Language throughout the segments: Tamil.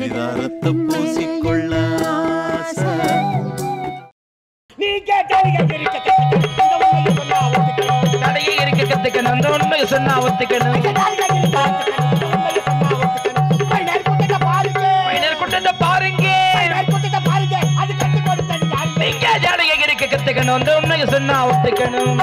பரிதாரத்தை பூசிக்கொள்ள தடையை இருக்க கத்துக்கணும் அந்த உண்மையை சொன்னா ஒத்துக்கணும் பாருங்க நீங்க ஜாடையை இருக்க கத்துக்கணும் அந்த உண்மையை சொன்னா ஒத்துக்கணும்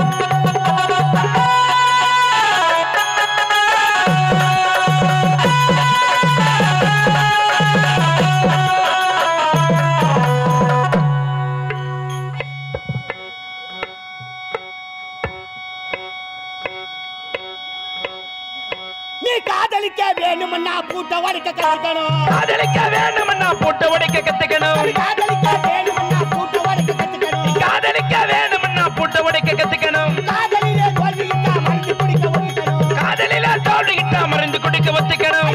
காதலிக்க வேணும்னா பூட்ட உடைக்க கத்துக்கணும் காதலிக்க வேணும்னா பூட்ட உடைக்க கத்துக்கணும் காதலிக்க வேணும்னா பூட்ட உடைக்க கத்துக்கணும் காதலிக்க வேணும்னா பூட்ட உடைக்க கத்துக்கணும் காதலிலே தோல்வியிட்டா மருந்து குடிக்க ஒத்துக்கணும் காதலிலே தோல்வியிட்டா மருந்து குடிக்க ஒத்துக்கணும்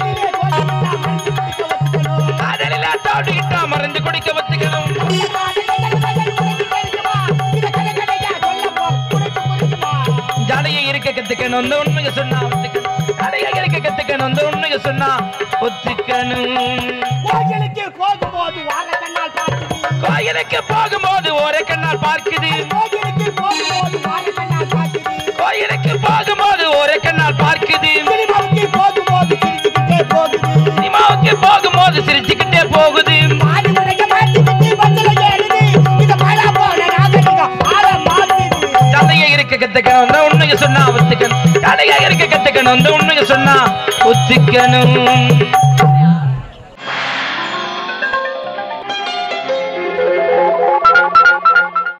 காதலிலே தோல்வியிட்டா மருந்து குடிக்க ஒத்துக்கணும் ஜாடையை இருக்க கத்துக்கணும் அந்த உண்மையை சொன்னா ஒத்துக்கணும் ஜாடையை இருக்க கத்துக்கணும் அந்த உண்மையை சொன்னா ஒத்துக்கணும் கோயிலுக்கு போகும்போது வார கண்ணால் பார்க்குது கோயிலுக்கு போகும்போது ஒரே கண்ணால் பார்க்குது கோயிலுக்கு போகும்போது வார கண்ணால் பார்க்குது கோயிலுக்கு போகும்போது ஒரே கண்ணால் பார்க்குது சினிமாவுக்கு போகும்போது சிரிச்சுக்கிட்டே போகுது சினிமாவுக்கு போகும்போது சிரிச்சுக்கிட்டே போகுது மாடி முறைக்க மாட்டிக்கிட்டு பந்தல ஏறுது இந்த மழை போல நாகரிகம் ஆள மாத்துது ஜாடையை இருக்க கத்துக்கணும் அந்த உண்மையை சொன்னா ஒத்துக்கணும் ஜாடையை இருக்க கத்துக்கணும் அந்த உண்மையை சொன்னா ஒத்துக்கணும்